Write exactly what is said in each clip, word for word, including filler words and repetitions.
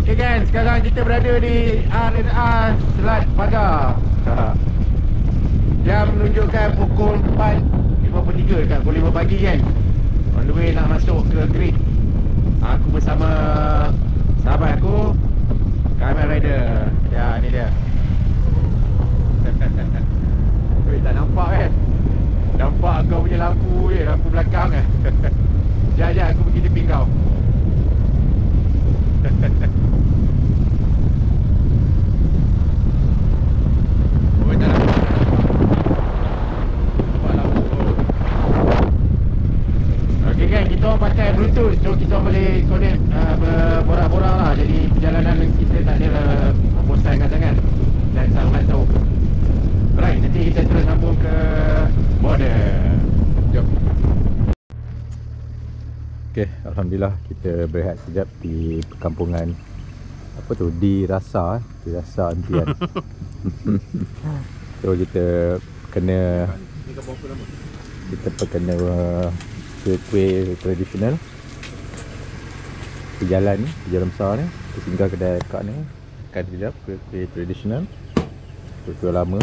Okay kan, sekarang kita berada di R and R Selat Pagar. Jam menunjukkan pukul empat lima puluh tiga dekat pukul lima pagi kan. On the way nak masuk ke grid. Aku bersama sahabat aku, Kamen Rider. Ya, ni dia. Weh, tak nampak kan? Nampak kau punya lampu je, lampu belakang kan. Sekejap, sekejap aku pergi tepi kau. Oh, tak nampak. Nampak lampu. Ok kan, kita orang pakai Bluetooth. So kita orang boleh connect uh, berborak-borak lah. Jadi perjalanan kita tak ada membosankan sangat. Dan sangat tahu. Alright, nanti kita terus sambung ke border. Jom. Okay, Alhamdulillah kita berehat sekejap di perkampungan. Apa tu? Dirasa eh? Dirasa Antian. So kita kena Kita kena uh, kuih tradisional. Perjalan ni, perjalanan besar ni. Kita singgah kedai kak ni. Makan sekejap kuih tradisional. Kuih lama.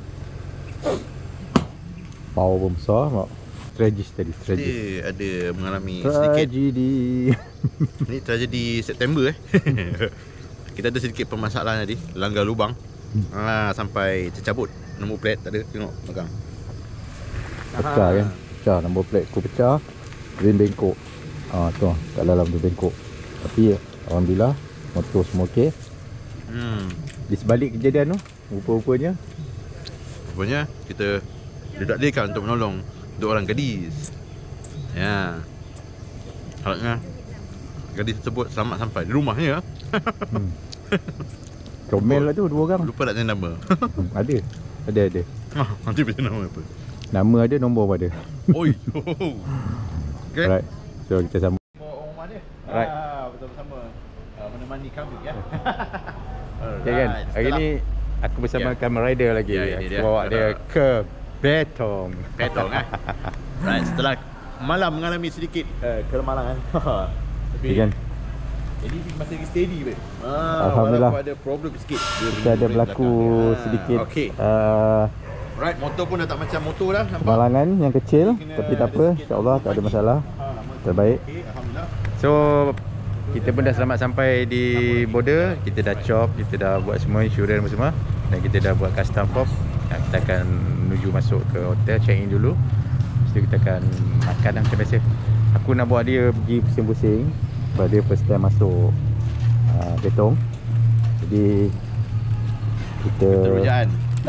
Power pun besar. Tragis tadi, tragis. Kita ada mengalami tragedi. Sedikit ni tragedi September eh. Kita ada sedikit permasalahan tadi, langgar lubang. Hmm. Ha, sampai tercabut nombor plate, tak ada, tengok belakang. Pecah kan? Pecah, nombor plate aku pecah. Rim bengkok. Ah tu, kat dalam tu bengkok. Tapi alhamdulillah motor semua okey. Hmm. Di sebalik kejadian tu, rupa-rupanya Rupanya kita didakdirkan untuk menolong dua orang gadis. Ya. Harapnya gadis tersebut selamat sampai di rumahnya. hmm. Comel lah tu dua orang. Lupa nak tanya nama. hmm, Ada. Ada ada. Ah, nanti baca nama apa? Nama ada, nombor pun ada. Oi. Okay. Alright. So kita sambung. Orang rumah dia. Alright. Ah, betul-bersama uh, menemani kami ya. Okay kan. Hari ni aku bersama yeah. Kamen Rider lagi. Yeah, aku dia. bawa dia ke Betong. Betong eh. Right, setelah malam mengalami sedikit uh, kelemahan. Tapi okay, kan. Jadi masih lagi steady weh. Ah, Alhamdulillah. ada problem sikit. Kita ada berlaku belakang. sedikit ah, okay. uh, Right, motor pun dah tak macam motor dah nampak. Kemalangan yang kecil, tapi tak apa, insya-Allah tak ada masalah. Terbaik. Okay, alhamdulillah. So kita pun dah selamat sampai di border. Kita dah chop, kita dah buat semua insurans semua. Dan kita dah buat custom form. Kita akan menuju masuk ke hotel, check in dulu. Lepas tu kita akan makan lah macam biasa. Aku nak bawa dia pergi pusing-pusing sebab dia first time masuk uh, Betong. Jadi kita Terujaan.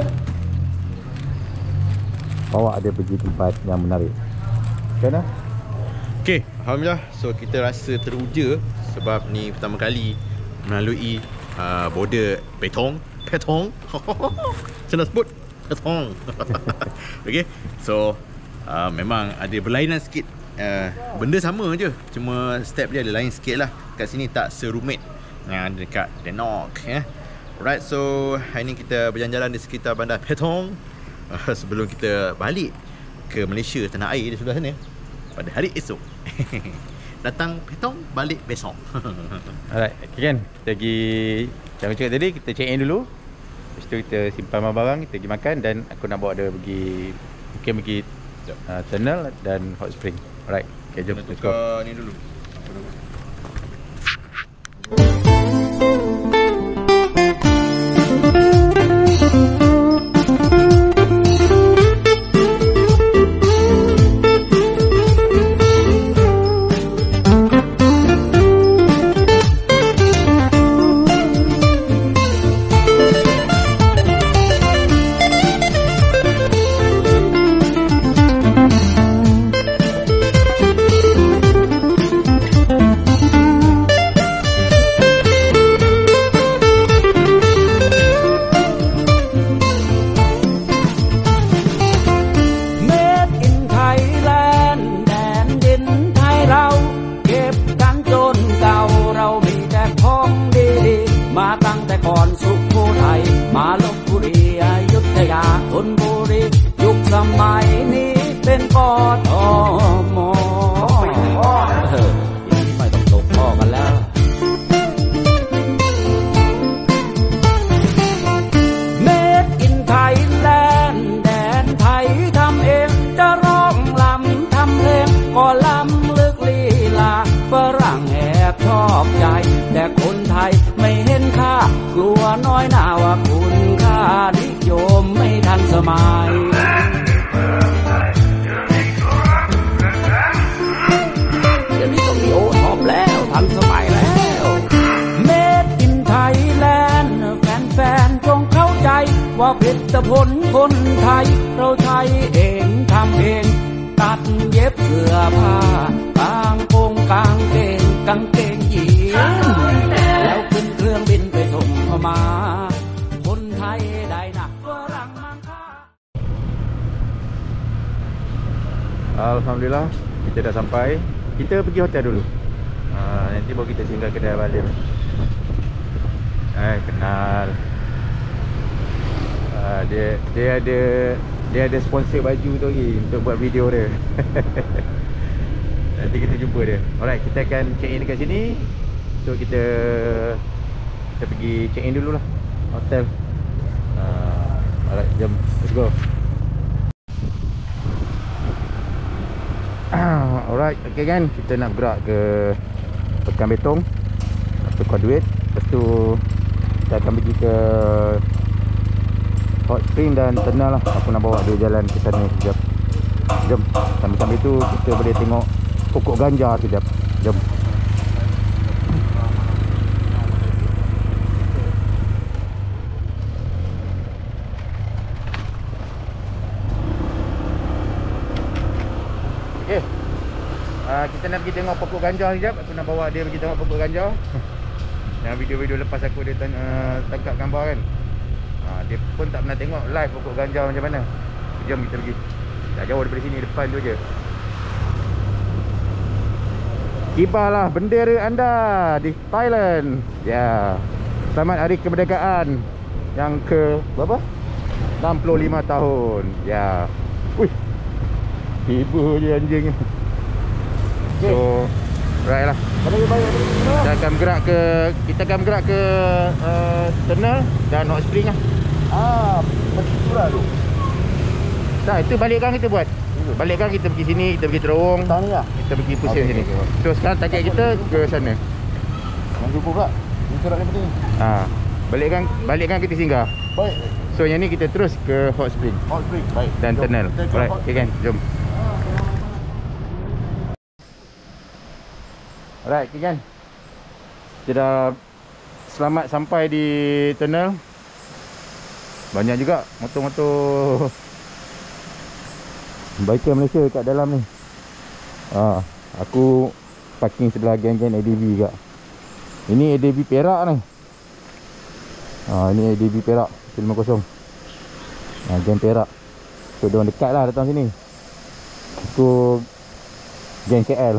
bawa dia pergi tempat yang menarik. Kan lah? Okay, alhamdulillah. So kita rasa teruja sebab ni pertama kali melalui uh, border Betong. Betong. Macam nak sebut? Betong. Okay, so uh, memang ada berlainan sikit. Uh, benda sama je, cuma step dia ada lain sikit lah. Kat sini tak serumit yang ada dekat Denok ya. Alright, so hari ni kita berjalan-jalan di sekitar bandar Betong uh, sebelum kita balik ke Malaysia, tanah air di sebelah sana pada hari esok. Datang Betong, balik besok. Alright, okay kan? Kita pergi, macam cakap tadi, kita check in dulu. Lepas tu kita simpan barang, kita pergi makan. Dan aku nak bawa dia pergi, mungkin pergi uh, tunnel dan hot spring. Alright, okay, jom kita let's go. tukar ni dulu. ว่าผลิตผลคนไทยเราใช้เองทำเองตัดเย็บเสื้อผ้ากางโปงกางเกงกางเกงยีนแล้วขึ้นเครื่องบินไปส่งเข้ามาคนไทยได้หนักฝรั่งมั่งค่า Alhamdulillah kita dah sampai. Kita pergi hotel dulu. Ha, nanti baru kita singgah kedai balik. Eh, kenal. Ha, dia dia ada dia ada sponsor baju tu lagi untuk buat video dia. Nanti kita jumpa dia. Alright, kita akan check in dekat sini. So kita kita pergi check in dululah hotel. Ha, alright, jom. Let's go. Alright, okay kan, kita nak bergerak ke Pekan Betong atau Conduit. Lepas tu kita akan pergi ke Hot Spring dan Ternal lah. Aku nak bawa dia jalan ke sana sekejap. Jom, sambil-sambil tu kita boleh tengok pokok ganja sekejap. Jom. Okay. Uh, kita nak pergi tengok pokok ganja sekejap. Aku nak bawa dia pergi tengok pokok ganja. Yang video-video lepas aku dia uh, tangkap gambar kan. uh, Dia pun tak pernah tengok live pokok ganja macam mana. Jom kita pergi. Tak jauh daripada sini, depan tu je. Kibarlah bendera anda di Thailand. Ya, selamat Hari Kemerdekaan yang ke berapa? enam puluh lima tahun. Ya. Wih, tiba je anjing. Okay. So, right lah. Kita akan bergerak ke kita akan bergerak ke uh, Ternal dan Hot Spring lah. Ah, pergi surah tu. Tak, itu balik gang kita buat. Balik gang kita pergi sini, kita pergi Terowong. Tahun ni lah. Kita pergi pusing Okay, sini. okay, okay. So sekarang target kita ke sana. Jangan lupa pula. Ini surat daripada ni. Ha, balik gang balik gang kita singgah. Baik. So yang ni kita terus ke Hot Spring Hot Spring. Baik. dan Jom. Ternal. Kita ke Alright, Hot okay kan? Jom. Alright, okay kan? Kita dah selamat sampai di Ternal. Banyak juga motor-motor biker Malaysia kat dalam ni. Ha, aku parking sebelah geng-geng A D B juga. Ini A D B Perak ni. Ha, ini A D B Perak lima kosong. Ha, geng Perak. So diorang dekat lah datang sini. Aku geng K L.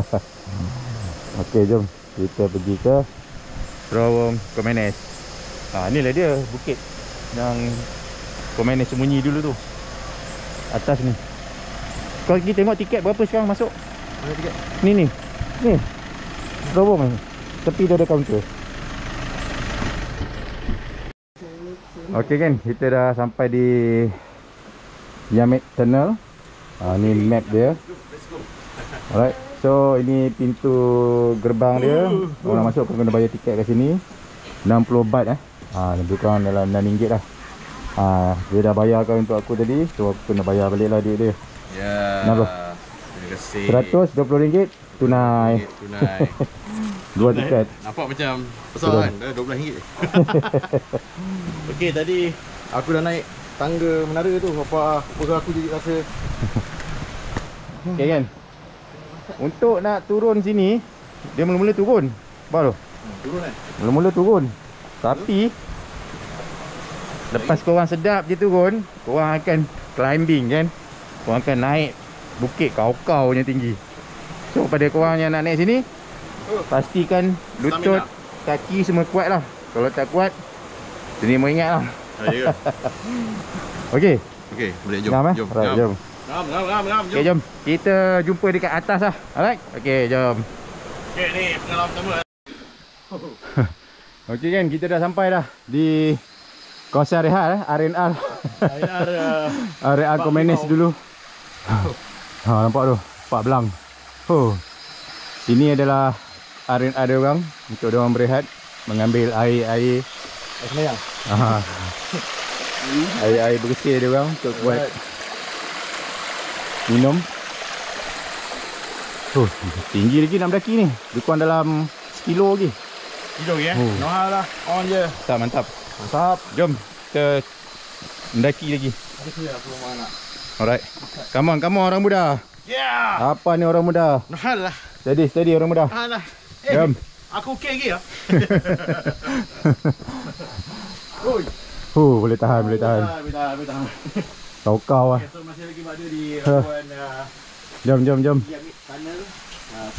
Okey, jom kita pergi ke Terowong Komenes. Ha, inilah dia bukit yang Komenes sembunyi dulu tu. Atas ni. Kau pergi tengok tiket berapa sekarang masuk? Mana tiket? Ni ni. Ni. Terowong ni. Tepi dia ada kaunter. Okey kan, kita dah sampai di Yamet Tunnel. Ha, ni map dia. Alright. So ini pintu gerbang dia. Orang masuk kau kena bayar tiket kat sini. enam puluh baht eh. Ha, lebih kurang dalam enam ringgit lah. Ha, dia dah bayarkan untuk aku tadi. So aku kena bayar balik lah duit dia. Ya. Kenapa? Terima kasih. seratus dua puluh ringgit tunai. Tunai. Dua tiket. Nampak macam besar kan? Dah dua belas ringgit. Okey, tadi aku dah naik tangga menara tu. Apa apa aku jadi rasa. Okay kan. Untuk nak turun sini, dia mula-mula turun. Baru Hmm, turun kan? mula-mula turun. Tapi lepas korang sedap je turun, korang akan climbing kan. Korang akan naik bukit kau-kau yang tinggi. So pada korang yang nak naik sini, pastikan lutut, kaki semua kuat lah. Kalau tak kuat, sini mau ingat lah. Ah, ya. Okey. Okey, boleh jom. Ngam eh? Jom. Right, jom. Ngam, ngam, ngam, ngam. Okey, jom. Kita jumpa dekat atas lah. Alright? Okey, jom. Okey, ni pengalaman pertama. Okey kan, kita dah sampai dah di kawasan rehat eh, R and R. R and R R and R Komenes dulu. Ha, nampak tu, Pak Belang. Oh. Sini adalah R and R dia orang untuk dia orang berehat, mengambil air-air semayang. ha. Air-air bersih dia orang untuk buat minum. Oh, tinggi lagi nak mendaki ni. Lebih kurang dalam sekilo lagi. Kilo ya. Oh. Noha lah. On je. Tak, mantap. Mantap. Jom kita mendaki lagi. Aku ya, aku mau nak. Alright. Come on, come on orang muda. Yeah. Apa ni orang muda? Nahan lah. Steady, steady orang muda. Nahan lah. Eh, Jom. aku okey lagi ya. Oi. Huh, boleh tahan, boleh tahan. Boleh tahan, boleh tahan. Kau-kau lah. Okay, so masih lagi berada di labuan uh, Jom, jom, jom. Yamit Tunnel. Uh,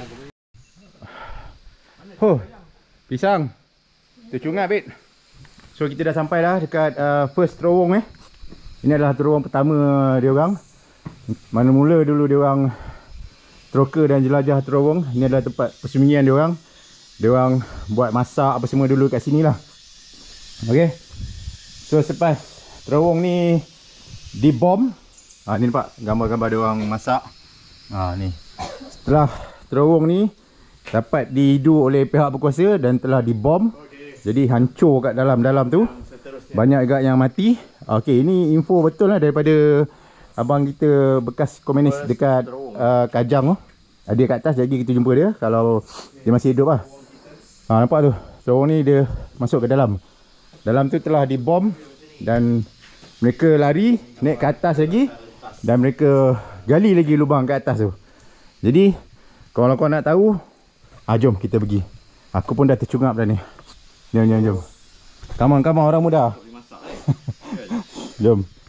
Huh. Pisang. Tercungat, Bet. So kita dah sampai dah dekat uh, first terowong eh. Ini adalah terowong pertama dia orang. Mana mula dulu dia orang teroka dan jelajah terowong. Ini adalah tempat persembunyian dia orang. Dia orang buat masak apa semua dulu kat sini lah. Okey. So selepas terowong ni dibom. Ha ni nampak gambar-gambar dia orang masak. Ha ni. Setelah terowong ni dapat dihidu oleh pihak berkuasa dan telah dibom. Jadi hancur kat dalam-dalam tu. Banyak agak yang mati. Okey, ini info betul lah daripada abang kita bekas komunis dekat uh, Kajang tu. Dia kat atas, jadi kita jumpa dia kalau dia masih hidup lah. Ha, nampak tu. Terowong ni dia masuk ke dalam. Dalam tu telah dibom dan mereka lari naik ke atas lagi dan mereka gali lagi lubang kat atas tu. Jadi kalau kau nak tahu, ah jom kita pergi. Aku pun dah tercungap dah ni. Jom, jom, jom. Come on, come on orang muda. Jom.